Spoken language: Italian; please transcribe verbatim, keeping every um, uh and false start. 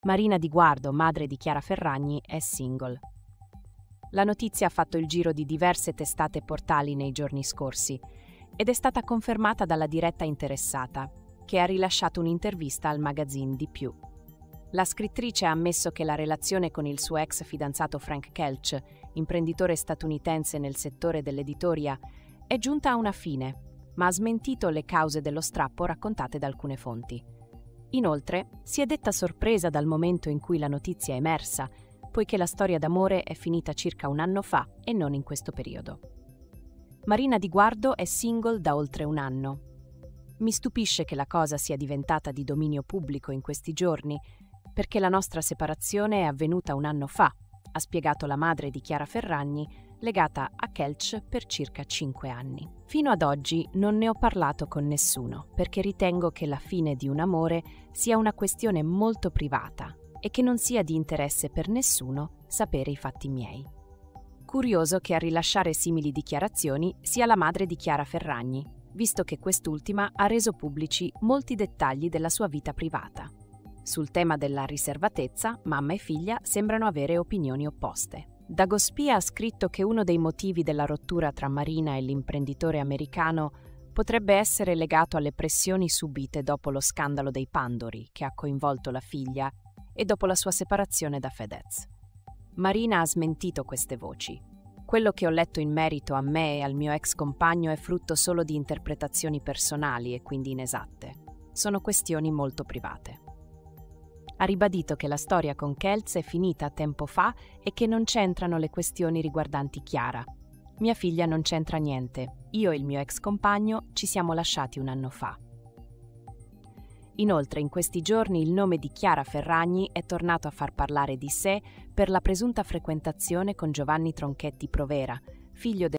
Marina Di Guardo, madre di Chiara Ferragni, è single. La notizia ha fatto il giro di diverse testate e portali nei giorni scorsi ed è stata confermata dalla diretta interessata, che ha rilasciato un'intervista al magazine Di Più. La scrittrice ha ammesso che la relazione con il suo ex fidanzato Frank Kelch, imprenditore statunitense nel settore dell'editoria, è giunta a una fine, ma ha smentito le cause dello strappo raccontate da alcune fonti. Inoltre, si è detta sorpresa dal momento in cui la notizia è emersa, poiché la storia d'amore è finita circa un anno fa e non in questo periodo. Marina Di Guardo è single da oltre un anno. Mi stupisce che la cosa sia diventata di dominio pubblico in questi giorni, perché la nostra separazione è avvenuta un anno fa, ha spiegato la madre di Chiara Ferragni, legata a Kelch per circa cinque anni. Fino ad oggi non ne ho parlato con nessuno, perché ritengo che la fine di un amore sia una questione molto privata e che non sia di interesse per nessuno sapere i fatti miei. Curioso che a rilasciare simili dichiarazioni sia la madre di Chiara Ferragni, visto che quest'ultima ha reso pubblici molti dettagli della sua vita privata. Sul tema della riservatezza, mamma e figlia sembrano avere opinioni opposte. Dagospia ha scritto che uno dei motivi della rottura tra Marina e l'imprenditore americano potrebbe essere legato alle pressioni subite dopo lo scandalo dei Pandori, che ha coinvolto la figlia, e dopo la sua separazione da Fedez. Marina ha smentito queste voci. Quello che ho letto in merito a me e al mio ex compagno è frutto solo di interpretazioni personali e quindi inesatte. Sono questioni molto private. Ha ribadito che la storia con Kelz è finita tempo fa e che non c'entrano le questioni riguardanti Chiara. Mia figlia non c'entra niente. Io e il mio ex compagno ci siamo lasciati un anno fa. Inoltre, in questi giorni il nome di Chiara Ferragni è tornato a far parlare di sé per la presunta frequentazione con Giovanni Tronchetti Provera, figlio del